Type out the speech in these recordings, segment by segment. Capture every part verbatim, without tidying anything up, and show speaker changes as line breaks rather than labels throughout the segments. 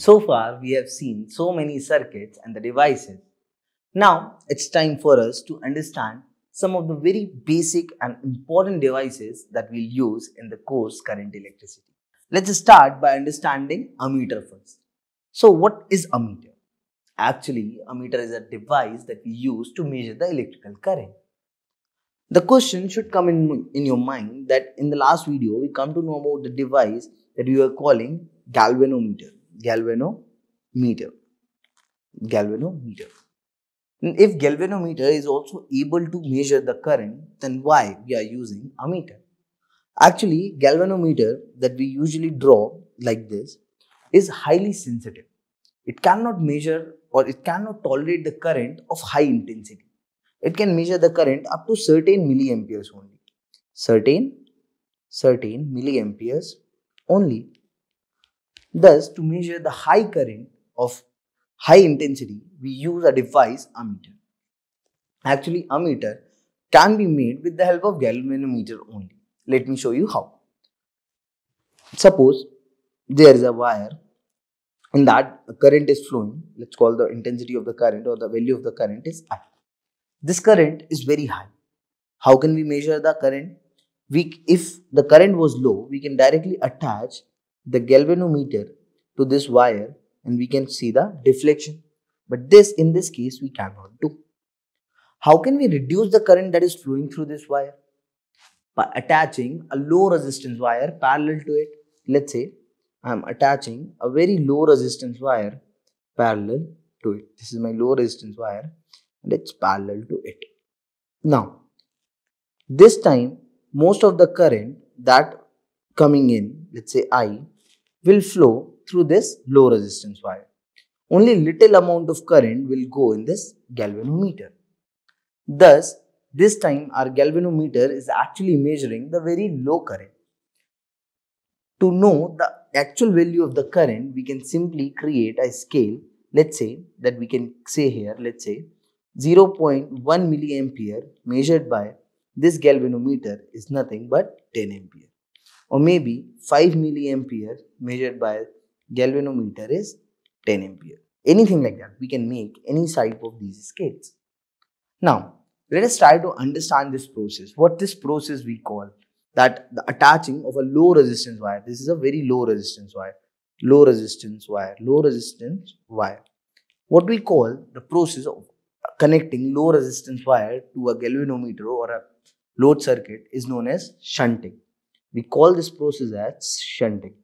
So far, we have seen so many circuits and the devices. Now, it's time for us to understand some of the very basic and important devices that we'll use in the course Current Electricity. Let's start by understanding ammeter first. So, what is ammeter? Actually, ammeter is a device that we use to measure the electrical current. The question should come in, in your mind that in the last video, we come to know about the device that we were calling galvanometer. Galvanometer. Galvanometer. And if galvanometer is also able to measure the current, then why we are using ammeter? Actually, galvanometer that we usually draw like this is highly sensitive. It cannot measure or it cannot tolerate the current of high intensity. It can measure the current up to certain milliamperes only. Certain, certain milliamperes only. Thus, to measure the high current of high intensity, we use a device ammeter. Actually, ammeter can be made with the help of galvanometer only. Let me show you how. Suppose there is a wire and that a current is flowing. Let's call the intensity of the current or the value of the current is I. This current is very high. How can we measure the current? We, if the current was low, we can directly attach the galvanometer to this wire and we can see the deflection. But this, in this case, we cannot do. How can we reduce the current that is flowing through this wire? By attaching a low resistance wire parallel to it. Let's say I am attaching a very low resistance wire parallel to it. This is my low resistance wire and it's parallel to it. Now, this time most of the current that coming in, let's say I, will flow through this low resistance wire. Only little amount of current will go in this galvanometer. Thus, this time our galvanometer is actually measuring the very low current. To know the actual value of the current, we can simply create a scale. Let's say that we can say here, let's say zero point one milliampere measured by this galvanometer is nothing but ten ampere. Or maybe five milliampere measured by galvanometer is ten ampere. Anything like that. We can make any type of these scales. Now, let us try to understand this process. What this process we call that the attaching of a low resistance wire. This is a very low resistance wire. Low resistance wire. Low resistance wire. What we call the process of connecting low resistance wire to a galvanometer or a load circuit is known as shunting. We call this process as shunting.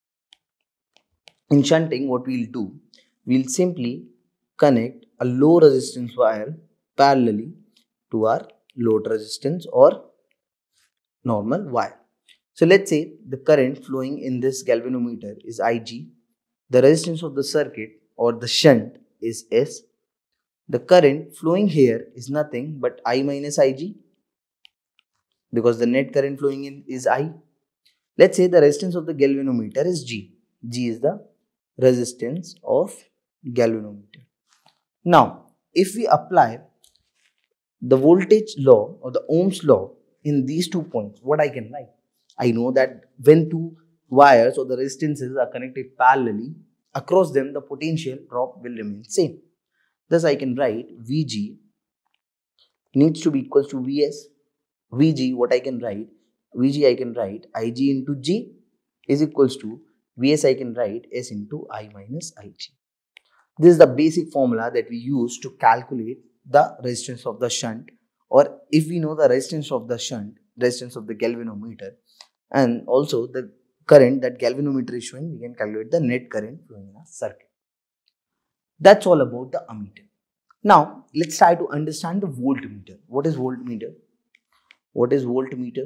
In shunting, what we'll do, we'll simply connect a low resistance wire parallelly to our load resistance or normal wire. So let's say the current flowing in this galvanometer is I G. The resistance of the circuit or the shunt is S. The current flowing here is nothing but I minus I G, because the net current flowing in is I. Let's say the resistance of the galvanometer is G. G is the resistance of galvanometer. Now, if we apply the voltage law or the Ohm's law in these two points, what I can write? I know that when two wires or the resistances are connected parallelly, across them the potential drop will remain same. Thus, I can write V G needs to be equals to V S. V G, what I can write? V G I can write I G into G is equals to V S I can write S into I minus I G. This is the basic formula that we use to calculate the resistance of the shunt, or if we know the resistance of the shunt, resistance of the galvanometer, and also the current that galvanometer is showing, we can calculate the net current flowing in a circuit. That's all about the ammeter. Now, let's try to understand the voltmeter. What is voltmeter? What is voltmeter?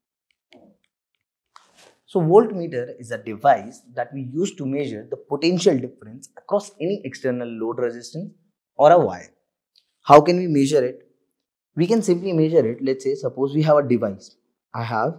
So, voltmeter is a device that we use to measure the potential difference across any external load resistance or a wire. How can we measure it? We can simply measure it. Let's say, suppose we have a device. I have,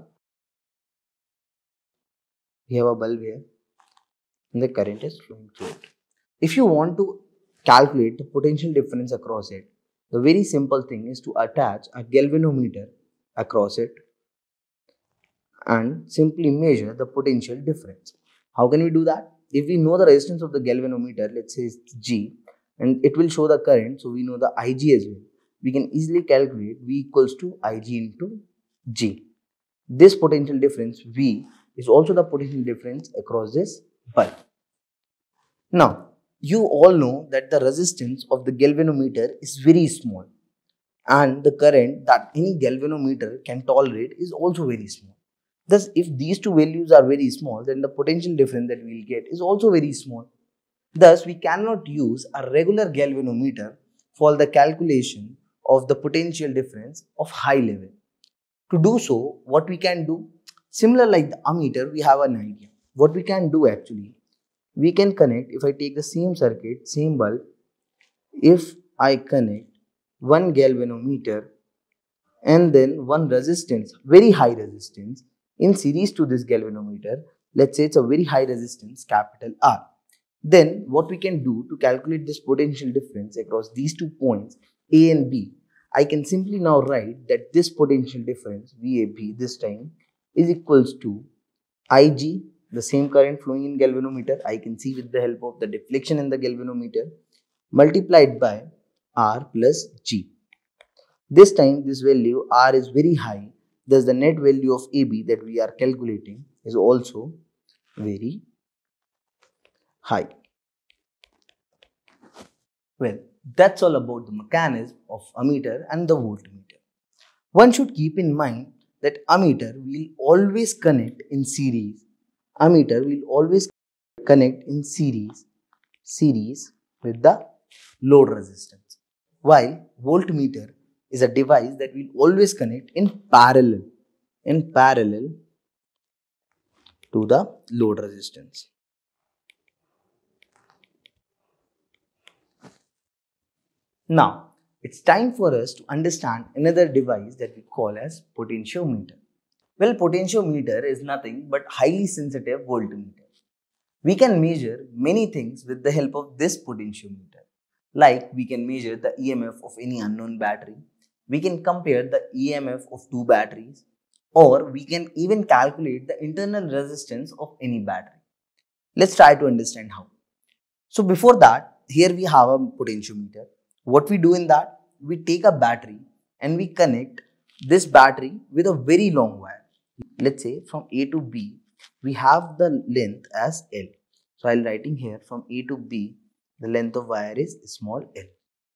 we have a bulb here and the current is flowing through it. If you want to calculate the potential difference across it, the very simple thing is to attach a galvanometer across it and simply measure the potential difference. How can we do that? if we know the resistance of the galvanometer, let's say it's G, and it will show the current, so we know the I G as well. We can easily calculate V equals to I G into G. This potential difference V is also the potential difference across this bulb. Now, you all know that the resistance of the galvanometer is very small, and the current that any galvanometer can tolerate is also very small. Thus, if these two values are very small, then the potential difference that we will get is also very small. Thus, we cannot use a regular galvanometer for the calculation of the potential difference of high level. To do so, what we can do, similar like the ammeter, we have an idea. What we can do actually, we can connect, if I take the same circuit, same bulb, if I connect one galvanometer and then one resistance, very high resistance, in series to this galvanometer, let's say it's a very high resistance, capital R. Then what we can do to calculate this potential difference across these two points A and B, I can simply now write that this potential difference V A B this time is equals to I G, the same current flowing in galvanometer, I can see with the help of the deflection in the galvanometer, multiplied by R plus G. This time this value R is very high, thus the net value of A B that we are calculating is also very high. Well, that's all about the mechanism of ammeter and the voltmeter. One should keep in mind that ammeter will always connect in series. Ammeter will always connect in series, series with the load resistance, while voltmeter is a device that will always connect in parallel, in parallel to the load resistance. Now, it's time for us to understand another device that we call as potentiometer. Well, potentiometer is nothing but highly sensitive voltmeter. We can measure many things with the help of this potentiometer. Like we can measure the E M F of any unknown battery. We can compare the E M F of two batteries, or we can even calculate the internal resistance of any battery. Let's try to understand how. So before that, here we have a potentiometer. What we do in that, we take a battery and we connect this battery with a very long wire. Let's say from A to B, we have the length as L. So I'll writing here from A to B, the length of wire is small l.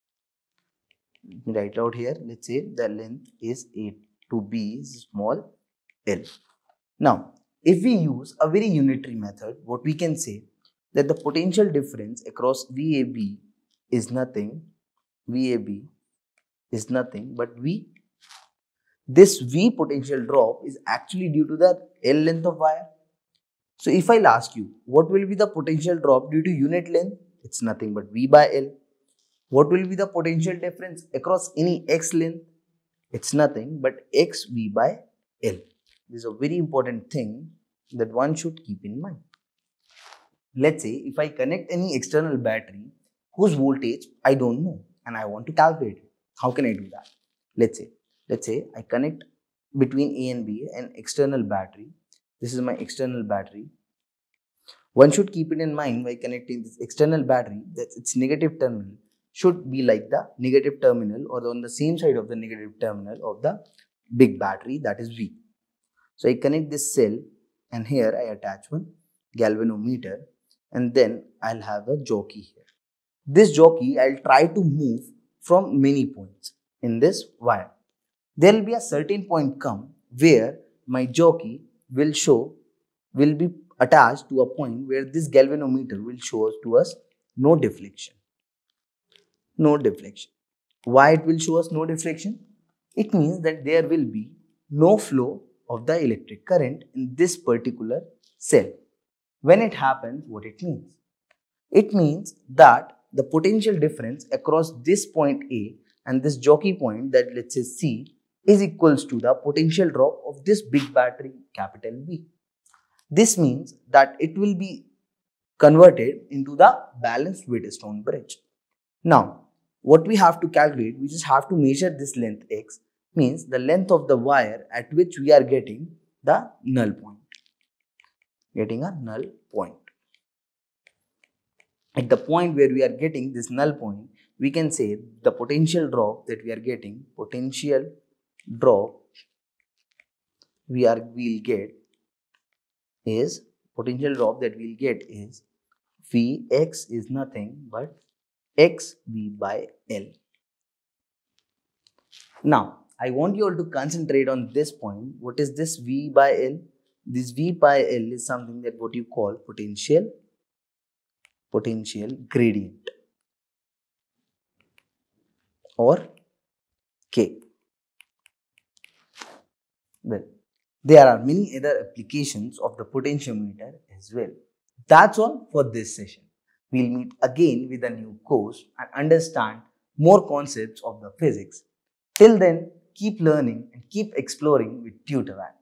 Let me write out here. Let's say the length is A to B is small l. Now, if we use a very unitary method, what we can say that the potential difference across V A B is nothing. V A B is nothing but V. This V potential drop is actually due to the L length of wire. So if I'll ask you, what will be the potential drop due to unit length? It's nothing but V by L. What will be the potential difference across any X length? It's nothing but X V by L. This is a very important thing that one should keep in mind. Let's say if I connect any external battery whose voltage I don't know and I want to calculate it. How can I do that? Let's say, let's say I connect between A and B an external battery. This is my external battery. One should keep it in mind while connecting this external battery that its negative terminal should be like the negative terminal or on the same side of the negative terminal of the big battery, that is V. So I connect this cell and here I attach one galvanometer and then I'll have a jockey here. This jockey I'll try to move from many points in this wire. There will be a certain point come where my jockey will show, will be attached to a point where this galvanometer will show us to us no deflection. No deflection. Why it will show us no deflection? It means that there will be no flow of the electric current in this particular cell. When it happens, what it means? It means that the potential difference across this point A and this jockey point, that let's say C, is equals to the potential drop of this big battery, capital B. This means that it will be converted into the balanced Wheatstone bridge. Now, what we have to calculate, we just have to measure this length X, means the length of the wire at which we are getting the null point. Getting a null point. at the point where we are getting this null point, we can say the potential drop that we are getting, potential drop we are will get is potential drop that we'll get is Vx is nothing but x V by L. Now, I want you all to concentrate on this point. What is this V by L? This V by L is something that what you call potential, potential gradient or K. Well, there are many other applications of the potentiometer as well. That's all for this session. We'll meet again with a new course and understand more concepts of the physics. Till then, keep learning and keep exploring with Tutor.